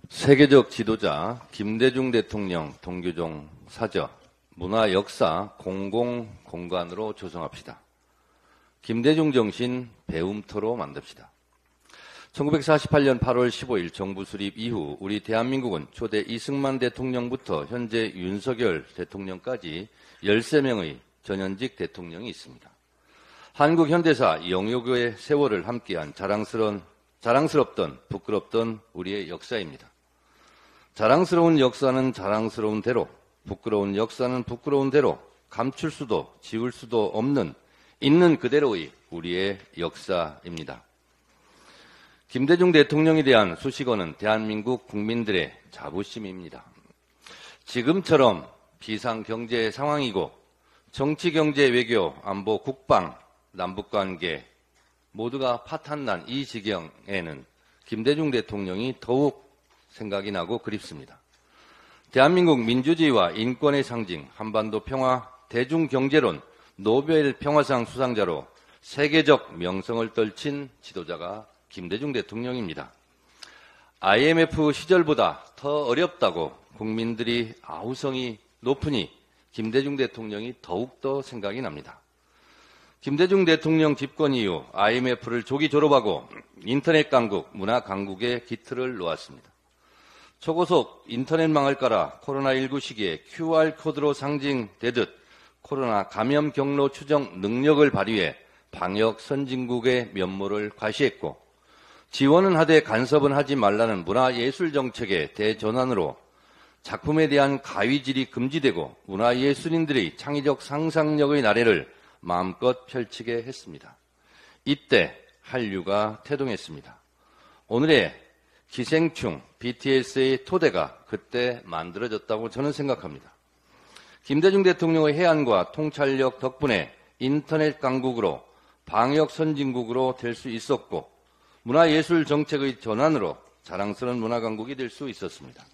세계적 지도자 김대중 대통령 동교동 사저 문화 역사 공공공간으로 조성합시다. 김대중 정신 배움터로 만듭시다. 1948년 8월 15일 정부 수립 이후 우리 대한민국은 초대 이승만 대통령부터 현재 윤석열 대통령까지 13명의 전현직 대통령이 있습니다. 한국 현대사 영역의 세월을 함께한 자랑스럽던 부끄럽던 우리의 역사입니다. 자랑스러운 역사는 자랑스러운 대로, 부끄러운 역사는 부끄러운 대로 감출 수도 지울 수도 없는 있는 그대로의 우리의 역사입니다. 김대중 대통령에 대한 수식어는 대한민국 국민들의 자부심입니다. 지금처럼 비상경제 상황이고 정치, 경제, 외교, 안보, 국방, 남북관계 모두가 파탄난 이 지경에는 김대중 대통령이 더욱 생각이 나고 그립습니다. 대한민국 민주주의와 인권의 상징, 한반도 평화, 대중경제론, 노벨 평화상 수상자로 세계적 명성을 떨친 지도자가 김대중 대통령입니다. IMF 시절보다 더 어렵다고 국민들이 아우성이 높으니 김대중 대통령이 더욱더 생각이 납니다. 김대중 대통령 집권 이후 IMF를 조기 졸업하고 인터넷 강국, 문화 강국의 기틀을 놓았습니다. 초고속 인터넷망을 깔아 코로나19 시기에 QR코드로 상징되듯 코로나 감염 경로 추정 능력을 발휘해 방역 선진국의 면모를 과시했고 지원은 하되 간섭은 하지 말라는 문화예술 정책의 대전환으로 작품에 대한 가위질이 금지되고 문화예술인들의 창의적 상상력의 나래를 마음껏 펼치게 했습니다. 이때 한류가 태동했습니다. 오늘의 기생충 BTS의 토대가 그때 만들어졌다고 저는 생각합니다. 김대중 대통령의 해안과 통찰력 덕분에 인터넷 강국으로 방역 선진국으로 될 수 있었고 문화예술 정책의 전환으로 자랑스러운 문화강국이 될 수 있었습니다.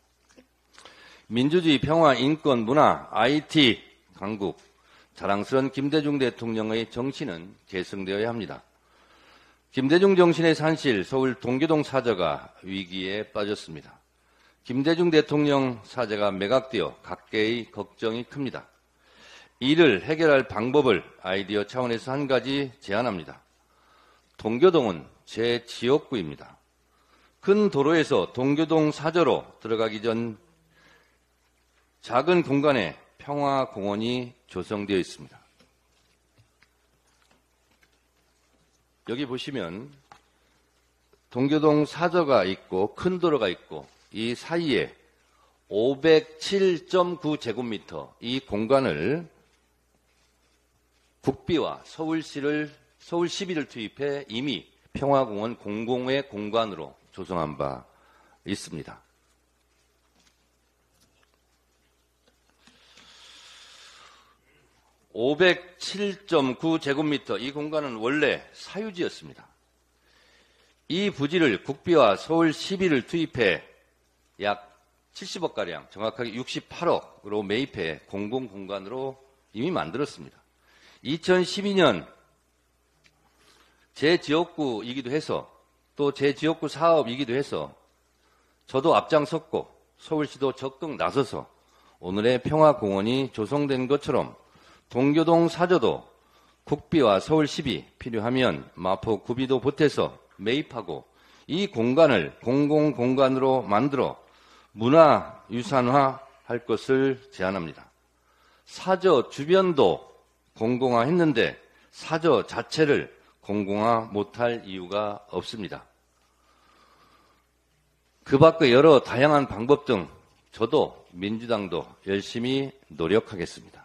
민주주의, 평화, 인권, 문화, IT 강국, 자랑스러운 김대중 대통령의 정신은 계승되어야 합니다. 김대중 정신의 산실 서울 동교동 사저가 위기에 빠졌습니다. 김대중 대통령 사저가 매각되어 각계의 걱정이 큽니다. 이를 해결할 방법을 아이디어 차원에서 한 가지 제안합니다. 동교동은 제 지역구입니다. 큰 도로에서 동교동 사저로 들어가기 전 작은 공간에 평화공원이 조성되어 있습니다. 여기 보시면 동교동 사저가 있고 큰 도로가 있고 이 사이에 507.9제곱미터 이 공간을 국비와 서울시비를 투입해 이미 평화공원 공공의 공간으로 조성한 바 있습니다. (507.9제곱미터) 이 공간은 원래 사유지였습니다. 이 부지를 국비와 서울시비를 투입해 약 70억가량, 정확하게 68억으로 매입해 공공공간으로 이미 만들었습니다. 2012년 제 지역구이기도 해서 또 제 지역구 사업이기도 해서 저도 앞장섰고 서울시도 적극 나서서 오늘의 평화공원이 조성된 것처럼 동교동 사저도 국비와 서울시비 필요하면 마포 구비도 보태서 매입하고 이 공간을 공공공간으로 만들어 문화유산화할 것을 제안합니다. 사저 주변도 공공화했는데 사저 자체를 공공화 못할 이유가 없습니다. 그 밖의 여러 다양한 방법 등 저도 민주당도 열심히 노력하겠습니다.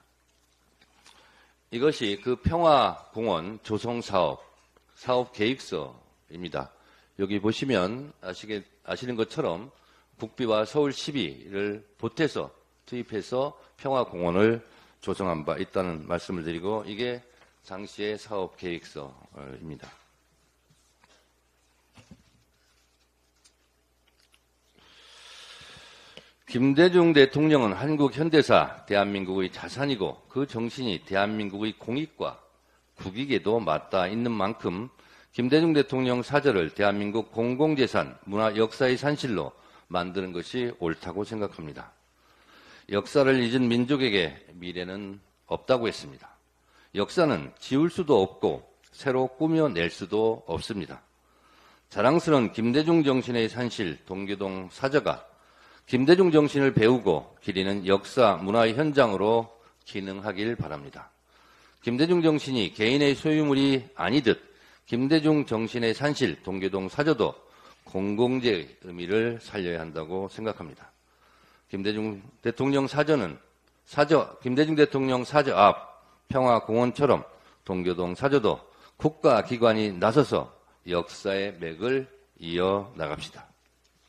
이것이 그 평화공원 조성사업, 사업계획서입니다. 여기 보시면 아시는 것처럼 국비와 서울시비를 보태서 투입해서 평화공원을 조성한 바 있다는 말씀을 드리고 이게 당시의 사업계획서입니다. 김대중 대통령은 한국 현대사 대한민국의 자산이고 그 정신이 대한민국의 공익과 국익에도 맞닿아 있는 만큼 김대중 대통령 사저를 대한민국 공공재산, 문화 역사의 산실로 만드는 것이 옳다고 생각합니다. 역사를 잊은 민족에게 미래는 없다고 했습니다. 역사는 지울 수도 없고 새로 꾸며낼 수도 없습니다. 자랑스러운 김대중 정신의 산실 동교동 사저가 김대중 정신을 배우고 기리는 역사 문화의 현장으로 기능하길 바랍니다. 김대중 정신이 개인의 소유물이 아니듯 김대중 정신의 산실 동교동 사저도 공공재의 의미를 살려야 한다고 생각합니다. 김대중 대통령 김대중 대통령 사저 앞 평화공원처럼 동교동 사저도 국가기관이 나서서 역사의 맥을 이어 나갑시다.